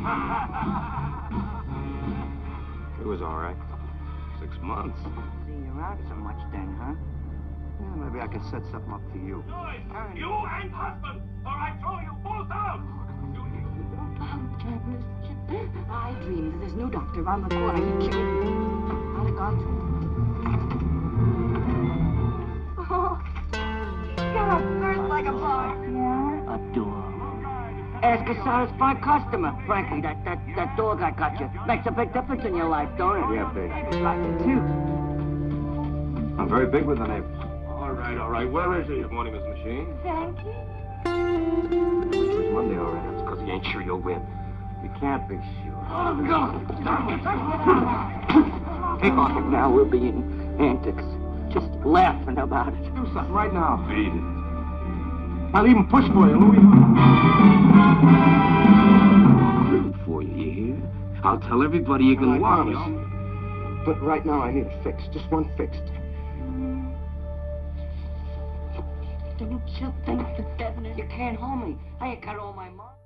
It was all right. 6 months. See, you're out so much then, huh? Yeah, maybe I can set something up for you. You and husband, or I throw you both out! I dream that there's no doctor around the corner. He killed me. I'd have gone to... Oh, you're a bird like a bar. Yeah? Adore. Ask a satisfied customer. Frankly, that dog I got you makes a big difference in your life, don't it? Yeah, big. It's like it, too. I'm very big with the neighbors. All right. Where is he? Good morning, Miss Machine. Thank you. It was Monday, all right. That's because he ain't sure you'll win. You can't be sure. Oh, no! Take off it now. We'll be in antics. Just laughing about it. Do something right now. Beat it. I'll even push for you, Louis. Good for you, you hear? I'll tell everybody you can walk, you know? But right now I need it fixed. Just one fixed. Don't you think that you can't hold me? I ain't got all my money.